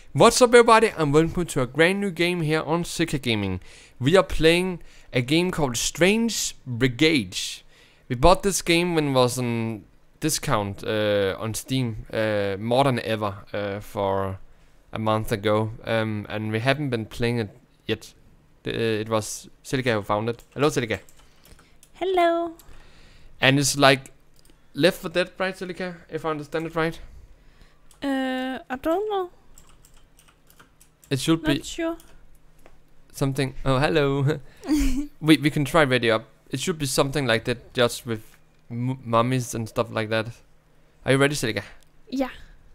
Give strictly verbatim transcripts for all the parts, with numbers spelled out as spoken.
What's up everybody and welcome to a brand new game here on Celika Gaming. We are playing a game called Strange Brigade. We bought this game when it was on discount uh, on Steam uh, more than ever uh, for a month ago, um, and we haven't been playing it yet. Uh, it was Celika who found it. Hello Celika. Hello. And it's like Left four Dead, right Celika, if I understand it right? Uh, I don't know. It should Not be sure. something. Oh, hello. we we can try ready up. It should be something like that, just with m mummies and stuff like that. Are you ready, Celika? Yeah.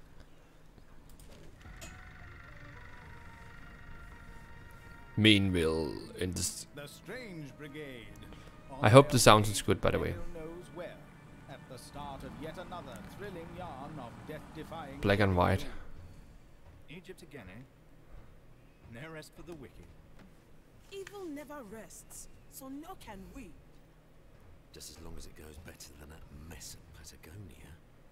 Meanwhile, in this. The Strange Brigade. I hope the sound is good, by the way. Knows where, at the start of yet another thrilling yarn of death-defying. Black and white. Egypt again, eh? No rest for the wicked. Evil never rests, so nor can we. Just as long as it goes better than that mess at Patagonia.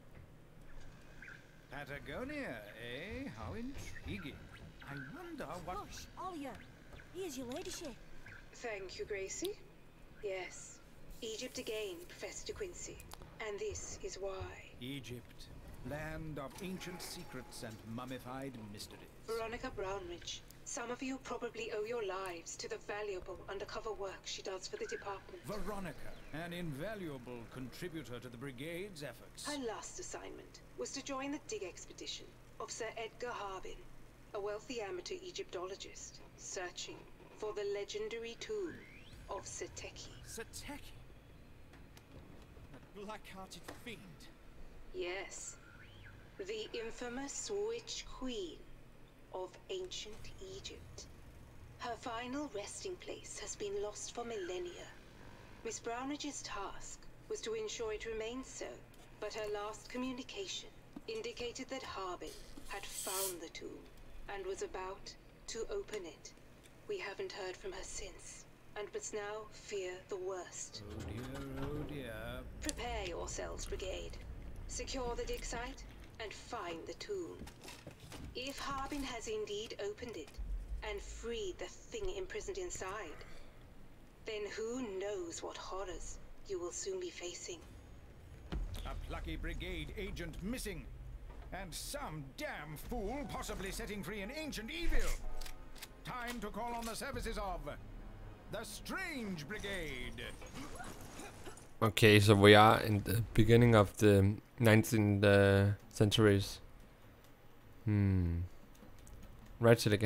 Patagonia, eh? How intriguing. I wonder what... Gosh, Alia, here's your ladyship. Thank you, Gracie. Yes, Egypt again, Professor De Quincy. And this is why. Egypt, land of ancient secrets and mummified mysteries. Veronica Brownridge, some of you probably owe your lives to the valuable undercover work she does for the department. Veronica, an invaluable contributor to the Brigade's efforts. Her last assignment was to join the dig expedition of Sir Edgar Harbin, a wealthy amateur Egyptologist, searching for the legendary tomb of Seteki. Seteki? That black-hearted fiend? Yes, the infamous Witch Queen of ancient Egypt. Her final resting place has been lost for millennia. Miss Brownridge's task was to ensure it remains so, but her last communication indicated that Harbin had found the tomb and was about to open it. We haven't heard from her since, and must now fear the worst. Oh dear, oh dear. Prepare yourselves, Brigade. Secure the dig site and find the tomb. If Harbin has indeed opened it and freed the thing imprisoned inside, then who knows what horrors you will soon be facing. A plucky Brigade agent missing, and some damn fool possibly setting free an ancient evil. Time to call on the services of the Strange Brigade. Okay, so we are in the beginning of the nineteenth uh, centuries. Hmm. Right, Celika?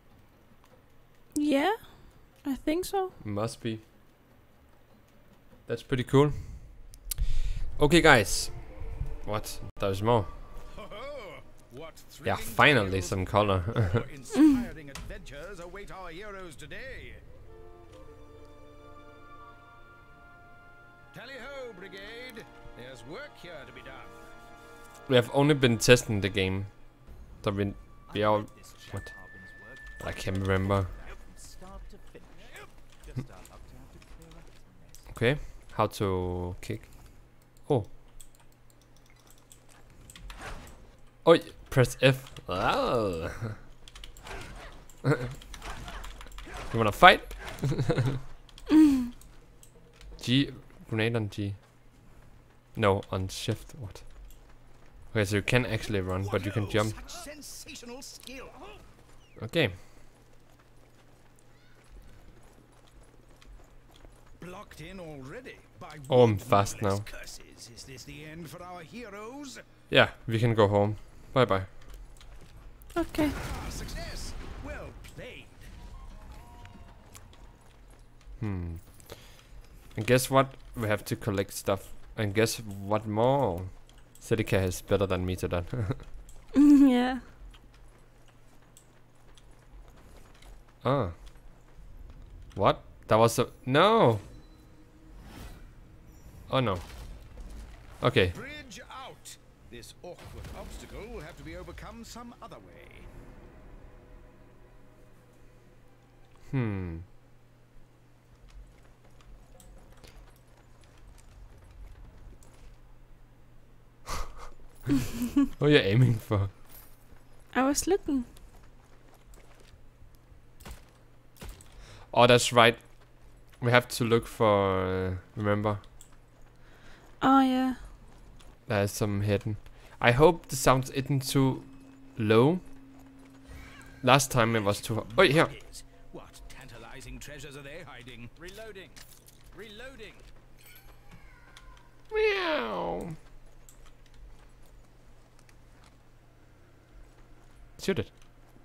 Yeah, I think so. Must be. That's pretty cool. Okay, guys. What? There's more. What Yeah, thrilling finally tales some color. or inspiring adventures await our heroes today. Tally-ho, Brigade! There's work here to be done. We have only been testing the game. So we, we are... What? I can't remember. Okay, how to kick? Oh. Oh, press F. Oh. You wanna fight? G, grenade on G. No, on shift. What? Okay, so you can actually run, but you can jump. Sensational skill. Okay. Blocked in already by Oh, I'm fast now. curses. Is this the end for our heroes? Yeah, we can go home. Bye bye. Okay. Ah, success. Well played. Hmm. And guess what? We have to collect stuff. And guess what more? Celika is better than me to that. Yeah. Ah. What? That was a no. Oh no. Okay. Bridge out. This awkward obstacle will have to be overcome some other way. Hmm. What are you aiming for? I was looking. Oh, that's right. We have to look for. Uh, remember, Oh yeah. there's some hidden. I hope the sound isn't too low. Last time it was too. Oh, here. What tantalizing treasures are they hiding? Reloading. Reloading. Meow. Shoot it.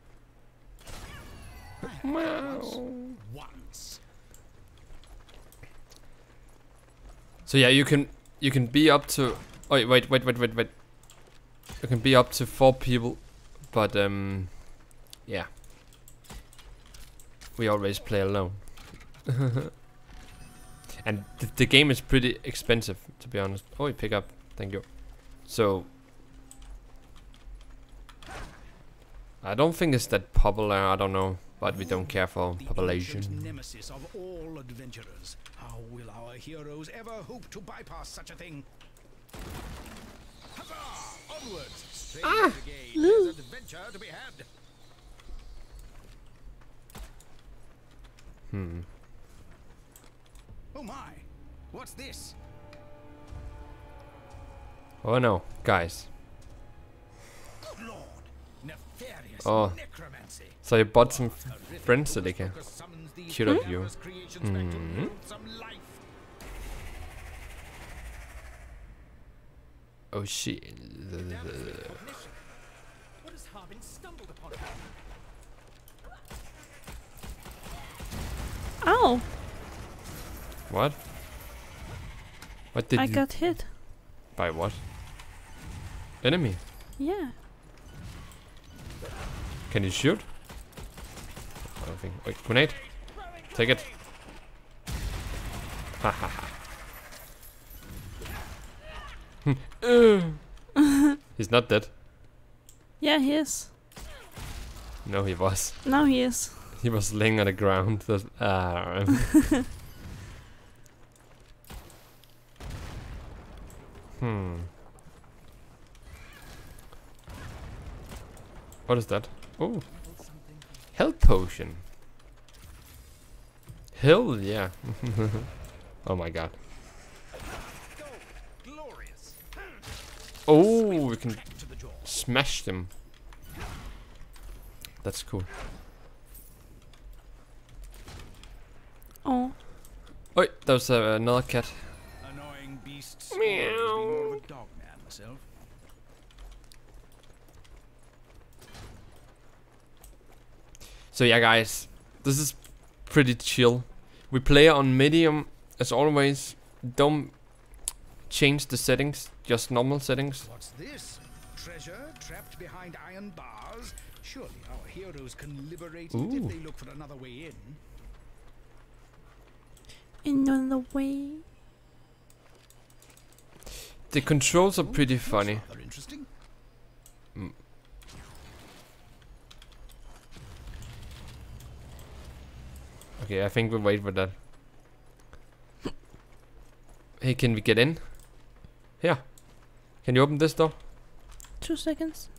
Meow. Once. So yeah, you can you can be up to. Oh wait, wait, wait, wait, wait, wait. You can be up to four people, but um, yeah. We always play alone. And th the game is pretty expensive, to be honest. Oh, you pick up. Thank you. So I don't think it's that popular. I don't know, but we don't care for The population. ancient nemesis of all adventurers. How will our heroes ever hope to bypass such a thing? Huzzah! Onwards! Strange Brigade, there's adventure to be had. Hmm. Oh my! What's this? Oh no, guys. Good lord! Nefarious Oh. necromancy. So you bought some f- Terrific friends, ghost Celika. focus summons these Cute of you. marvelous creations back to Mhm. build some life. Oh shit. What has Harbin stumbled upon? Ow! What? What did I you got hit. by what? Enemy? Yeah. Can you shoot? I don't think. Wait, grenade. Take it. Ha ha ha. He's not dead. Yeah, he is. No, he was. Now he is. He was laying on the ground. That's- ah. Hmm. What is that? Oh, health potion. Hell yeah! Oh my god! Glorious. Oh, we can To the jaw. smash them. That's cool. Oh. Oh, there's uh, another cat. Annoying beasts. Meow. Always been more of a dog man myself. So yeah, guys, this is pretty chill. We play on medium as always. Don't change the settings, just normal settings. What's this? Treasure trapped behind iron bars? Surely our heroes can liberate it Ooh. if they look for another way in. Another way. The controls are Oh, pretty that's funny. rather interesting. Okay, I think we'll wait for that. Hey, can we get in? Here. Can you open this door? Two seconds.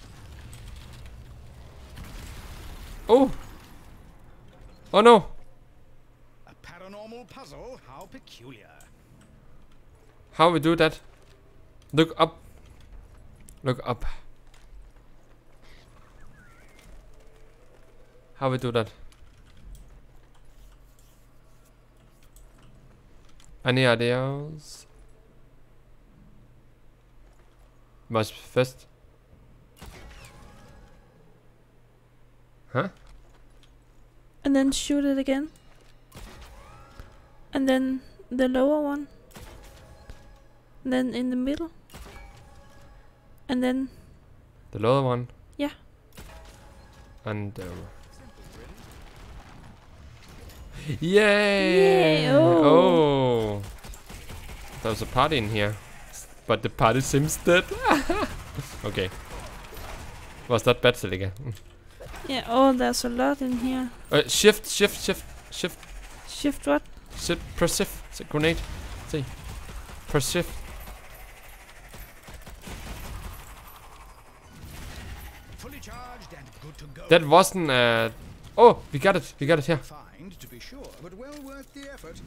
Oh! Oh no! A paranormal puzzle? How peculiar. How we do that? Look up. Look up. How we do that? Any ideas? Must first. Huh? And then shoot it again. And then the lower one. And then in the middle. And then The lower one? Yeah. And uh, Yay! Yay, oh. Oh! There's a party in here. But the party seems dead. Okay. Was that bad, Celika? yeah, oh, there's a lot in here. Uh, shift, shift, shift, shift, Shift what? shift, press shift. It's a grenade. See. Press shift. Fully charged and good to go. That wasn't uh oh, we got it. We got it here. Fine. find, to be sure, but well worth the effort.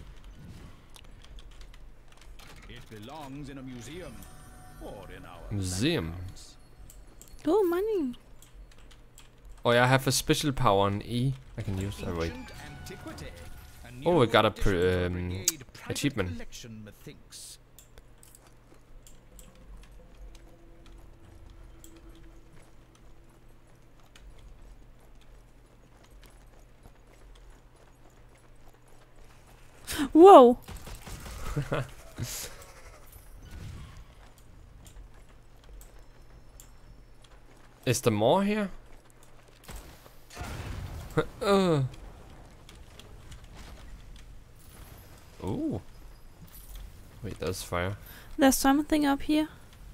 It belongs in a museum, or in our Museum. landhouse. Oh, money. Oh, I have a special power on E. I can use that. Wait. Ancient antiquity. A Oh, we new got a addition pr- to the um, Brigade private achievement. collection, methinks. Whoa. Is there more here? uh. Ooh. Wait, there's fire. There's something up here.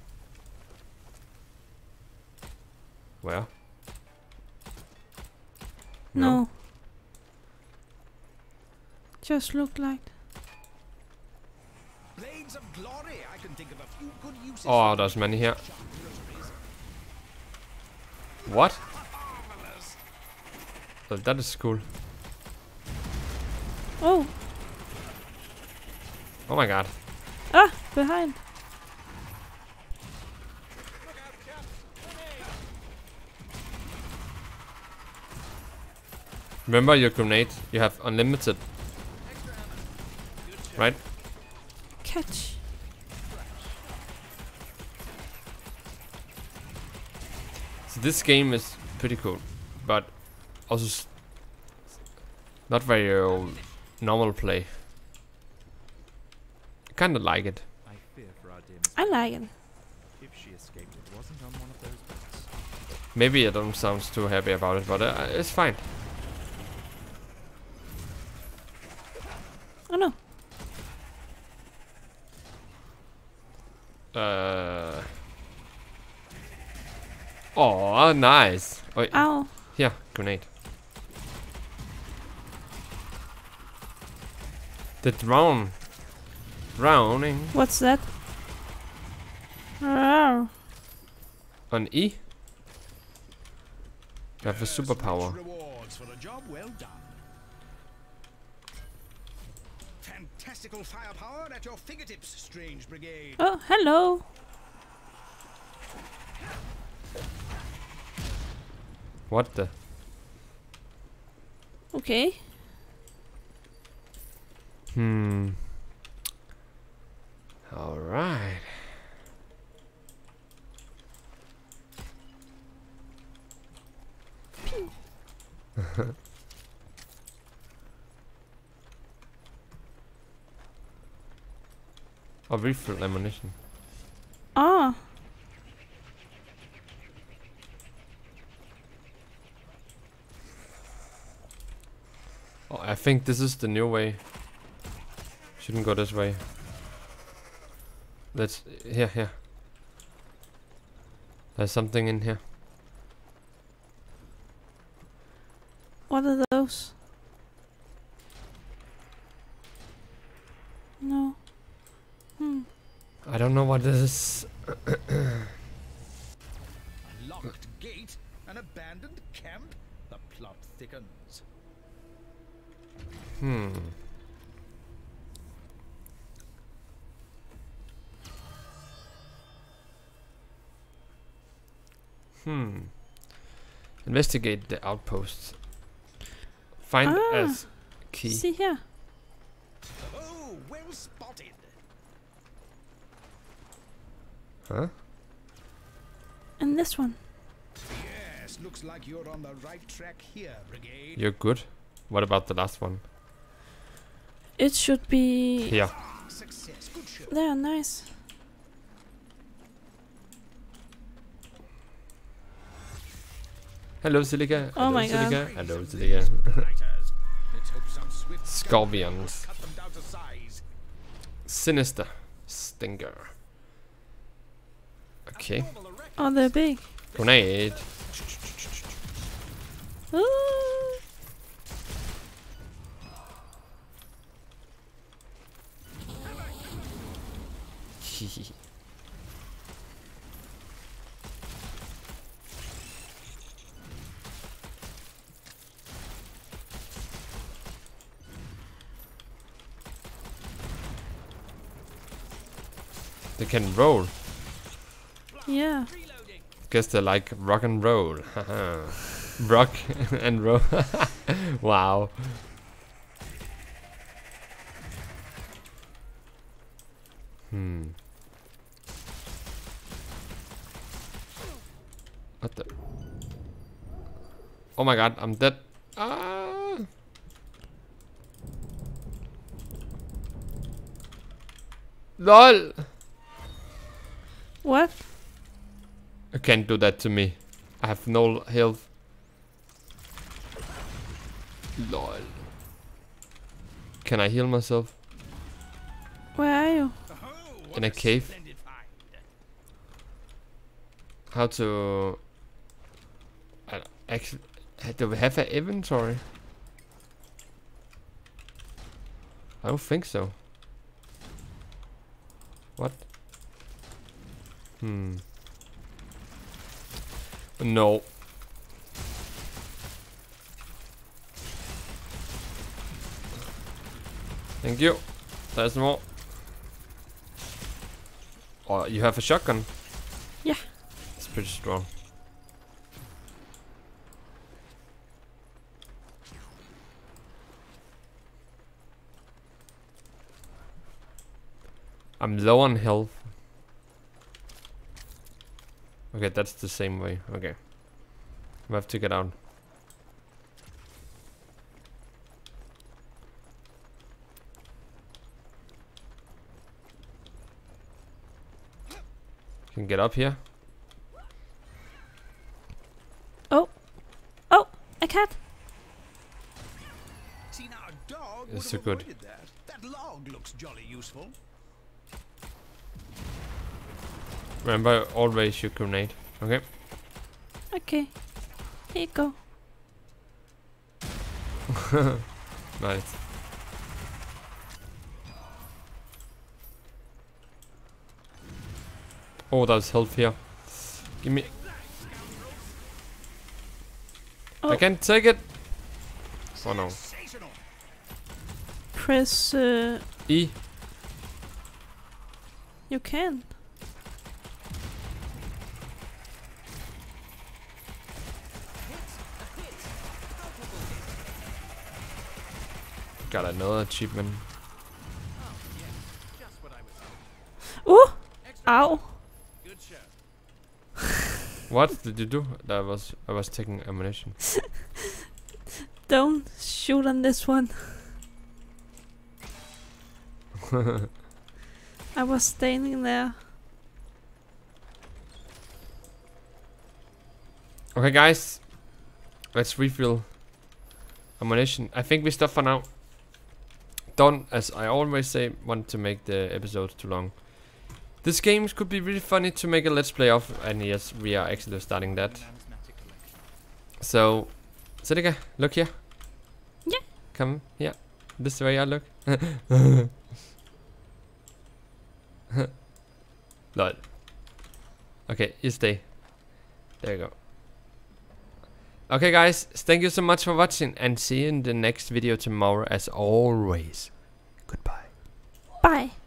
Where? No. Just looked like. Blades of glory. I can think of a few good uses. Oh, for there's many here. sharp rosaries. What? Marvelous. Oh, that is cool. Oh. Oh my god. Ah, behind. Remember your grenade? You have unlimited. Right? Catch. So this game is pretty cool, but also s- not very uh, normal play. I kinda like it. I fear for our dear Miss I like it. if she escaped, it wasn't on one of those boats. Maybe I don't sound too happy about it, but uh, it's fine. Oh no. Uh. Oh, nice. Wait, Ow. here, grenade. The drone. Drowning. What's that? Rawr. On E. You have a Yes, superpower. rich rewards for a job well done. Fantastical firepower at your fingertips, strange brigade. Oh, hello. What the? Okay. Hmm. All right. Oh, refill ammunition. Ah. Oh, I think this is the new way. Shouldn't go this way. Let's here, here. There's something in here. What are those? No. Hmm. I don't know what this is. A locked gate, an abandoned camp. The plot thickens. Hmm. Hmm. Investigate the outposts. Find Ah, as key. See here. Oh, well spotted. Huh? And this one. Yes, looks like you're on the right track here, Brigade. You're good. What about the last one? It should be Here. Success, good show. there. Nice. Hello, Celika. Oh Hello, my God. Celika. Hello, Celika. Writers. Let's hope some swift Scorpions. cut them down to size. Sinister. Stinger. Okay. Oh, they're big. Grenade. Ooh. They can roll. Yeah. Guess they like rock and roll. Rock and roll. Wow. Hmm. What the? Oh my god, I'm dead. Ah. LOL. What? You can't do that to me. I have no health. LOL. Can I heal myself? Where are you? In a cave. How to... I don't- actually... Do we have an inventory? I don't think so. What? Hmm. No. Thank you. There's more. Oh, you have a shotgun? Yeah. It's pretty strong. I'm low on health. Okay, that's the same way. Okay. We have to get out. Can get up here. Oh. Oh, a cat. See now, a dog It's would so have good. avoided that. That log looks jolly useful. Remember, always shoot grenade. Okay. Okay. Here you go. Nice. Oh, that's health here. Give me. Oh. I can't take it. Oh no. Sensational. Press. Uh, E. you can. Got another achievement. Uh! Ow! Good show. What did you do? That was I was taking ammunition. Don't shoot on this one. I was standing there. Okay, guys, let's refill ammunition. I think we stop for now. Don't, as I always say, want to make the episodes too long. This game could be really funny to make a let's play of, and yes, we are actually starting that. So, Celika, look here. Yeah. Come here. This way I look. Lol. Okay, you stay. There you go. Okay guys, thank you so much for watching, and see you in the next video tomorrow as always. Goodbye. Bye.